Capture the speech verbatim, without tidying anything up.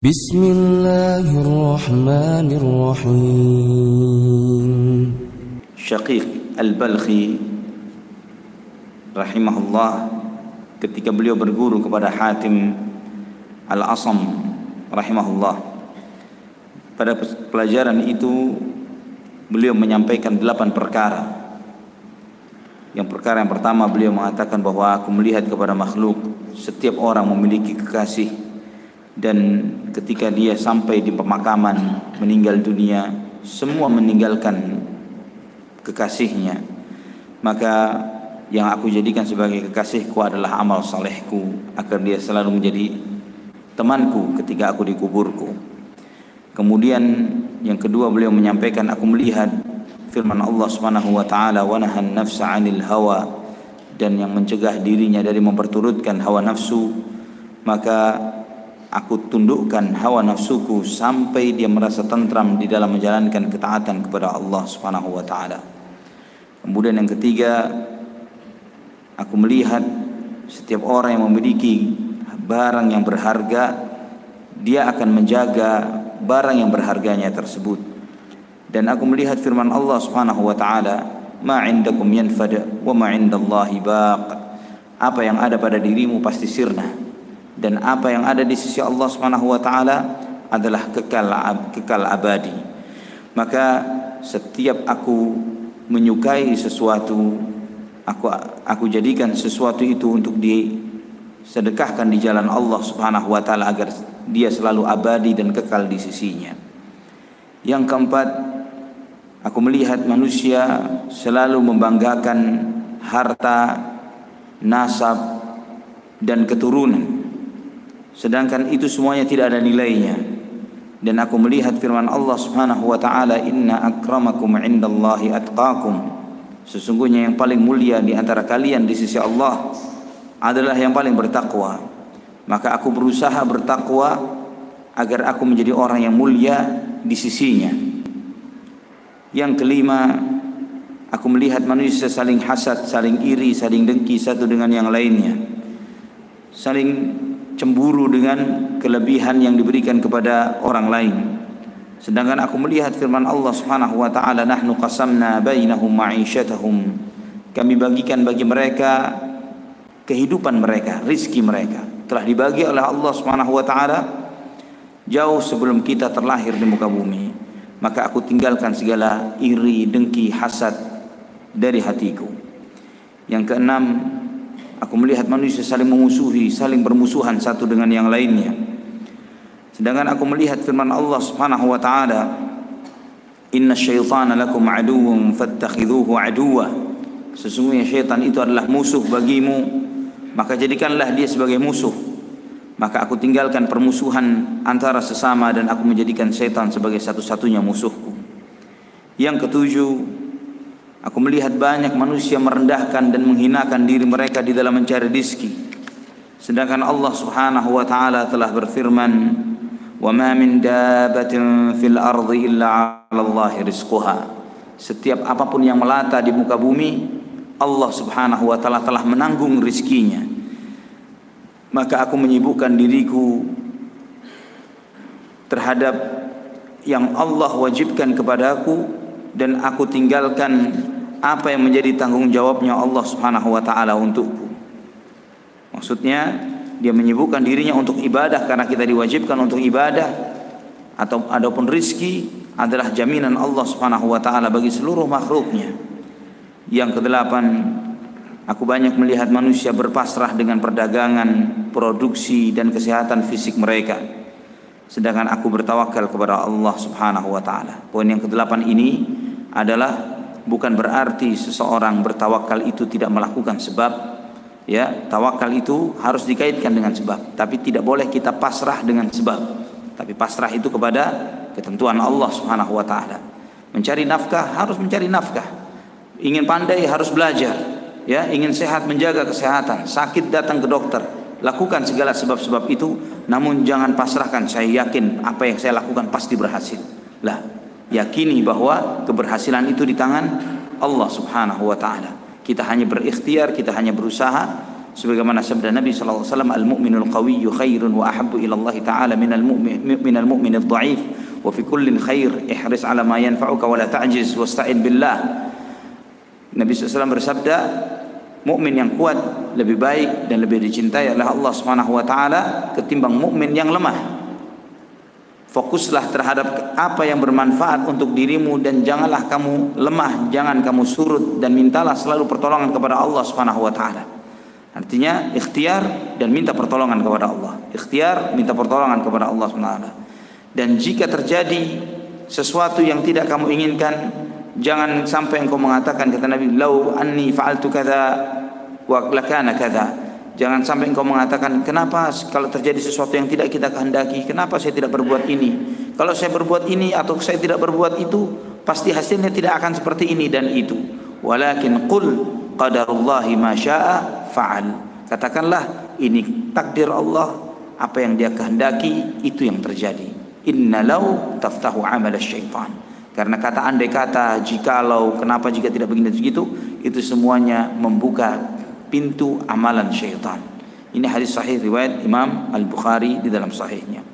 Bismillahirrahmanirrahim. Syaqiq Al-Balkhi rahimahullah, ketika beliau berguru kepada Hatim Al-Asam rahimahullah, pada pelajaran itu beliau menyampaikan delapan perkara. Yang perkara yang pertama, beliau mengatakan bahwa aku melihat kepada makhluk, setiap orang memiliki kekasih, dan ketika dia sampai di pemakaman meninggal dunia, semua meninggalkan kekasihnya. Maka yang aku jadikan sebagai kekasihku adalah amal salehku, agar dia selalu menjadi temanku ketika aku di kuburku. Kemudian yang kedua, beliau menyampaikan, aku melihat firman Allah Subhanahu wa taala, wa nahan nafsa 'anil hawa, dan yang mencegah dirinya dari memperturutkan hawa nafsu, maka aku tundukkan hawa nafsuku sampai dia merasa tentram di dalam menjalankan ketaatan kepada Allah Subhanahu wa taala. Kemudian yang ketiga, aku melihat setiap orang yang memiliki barang yang berharga, dia akan menjaga barang yang berharganya tersebut. Dan aku melihat firman Allah Subhanahu wa taala, ma 'indakum yanfad wa ma 'indallahi baq. Apa yang ada pada dirimu pasti sirna, dan apa yang ada di sisi Allah Subhanahu wa taala adalah kekal kekal abadi. Maka setiap aku menyukai sesuatu, aku aku jadikan sesuatu itu untuk disedekahkan di jalan Allah Subhanahu wa taala agar dia selalu abadi dan kekal di sisinya. Yang keempat, aku melihat manusia selalu membanggakan harta, nasab, dan keturunan, sedangkan itu semuanya tidak ada nilainya. Dan aku melihat firman Allah Subhanahu wa taala, inna akramakum 'indallahi atqakum. Sesungguhnya yang paling mulia di antara kalian di sisi Allah adalah yang paling bertakwa. Maka aku berusaha bertakwa agar aku menjadi orang yang mulia di sisinya. Yang kelima, aku melihat manusia saling hasad, saling iri, saling dengki satu dengan yang lainnya, saling cemburu dengan kelebihan yang diberikan kepada orang lain. Sedangkan aku melihat firman Allah Subhanahu wa taala, nahnu qasamna bainahum ma'isyatahum. Kami bagikan bagi mereka kehidupan mereka, rizki mereka telah dibagi oleh Allah Subhanahu wa taala jauh sebelum kita terlahir di muka bumi. Maka aku tinggalkan segala iri, dengki, hasad dari hatiku. Yang keenam, aku melihat manusia saling memusuhi, saling bermusuhan satu dengan yang lainnya. Sedangkan aku melihat firman Allah Subhanahu wa taala, inna syaitana lakum aduwwun fattakhidhuhu aduwwa. Sesungguhnya syaitan itu adalah musuh bagimu, maka jadikanlah dia sebagai musuh. Maka aku tinggalkan permusuhan antara sesama dan aku menjadikan syaitan sebagai satu-satunya musuhku. Yang ketujuh, aku melihat banyak manusia merendahkan dan menghinakan diri mereka di dalam mencari rizki, sedangkan Allah Subhanahu wa taala telah berfirman, wa ma min dabbatin fil ardi illa 'ala Allahi rizquha. Setiap apapun yang melata di muka bumi, Allah Subhanahu wa taala telah menanggung rizkinya. Maka aku menyibukkan diriku terhadap yang Allah wajibkan kepadaku, dan aku tinggalkan apa yang menjadi tanggung jawabnya Allah Subhanahu wa taala untukku. Maksudnya dia menyibukkan dirinya untuk ibadah karena kita diwajibkan untuk ibadah, atau adapun rizki adalah jaminan Allah Subhanahu wa taala bagi seluruh makhluknya. Yang kedelapan, aku banyak melihat manusia berpasrah dengan perdagangan, produksi, dan kesehatan fisik mereka, sedangkan aku bertawakal kepada Allah Subhanahu wa taala. Poin yang kedelapan ini adalah bukan berarti seseorang bertawakal itu tidak melakukan sebab, ya, tawakal itu harus dikaitkan dengan sebab, tapi tidak boleh kita pasrah dengan sebab. Tapi pasrah itu kepada ketentuan Allah Subhanahu wa taala. Mencari nafkah harus mencari nafkah. Ingin pandai harus belajar, ya, ingin sehat menjaga kesehatan, sakit datang ke dokter. Lakukan segala sebab-sebab itu, namun jangan pasrahkan, saya yakin apa yang saya lakukan pasti berhasil. Lah, yakini bahwa keberhasilan itu di tangan Allah Subhanahu wa taala. Kita hanya berikhtiar, kita hanya berusaha, sebagaimana sabda Nabi sallallahu alaihi wasallam, al-mu'minul qawiyyu khairun wa ahabbu ila Allah ta'ala minal mu'min minal mu'minid dha'if wa fi kullin khair ihris ala ma yanfa'uka wa la ta'jiz wasta'in billah. Nabi sallallahu alaihi wasallam bersabda, mukmin yang kuat lebih baik dan lebih dicintai oleh Allah Subhanahu wa taala ketimbang mukmin yang lemah. Fokuslah terhadap apa yang bermanfaat untuk dirimu dan janganlah kamu lemah, jangan kamu surut, dan mintalah selalu pertolongan kepada Allah Subhanahu wa taala. Artinya ikhtiar dan minta pertolongan kepada Allah. Ikhtiar, minta pertolongan kepada Allah Subhanahu wa taala. Dan jika terjadi sesuatu yang tidak kamu inginkan, jangan sampai engkau mengatakan, kata Nabi, lau anni fa'altu kadza wa lakana kadza. Jangan sampai engkau mengatakan, kenapa kalau terjadi sesuatu yang tidak kita kehendaki, kenapa saya tidak berbuat ini? Kalau saya berbuat ini atau saya tidak berbuat itu, pasti hasilnya tidak akan seperti ini dan itu. Walakin qul qadarullahi ma syaa fa'al. Katakanlah, ini takdir Allah, apa yang Dia kehendaki itu yang terjadi. Inna law taftahu amal syaitan. Karena kata andai kata, jikalau, kenapa, jika tidak begini begitu, itu semuanya membuka pintu amalan syaitan. Ini hadis sahih riwayat Imam Al-Bukhari di dalam sahihnya.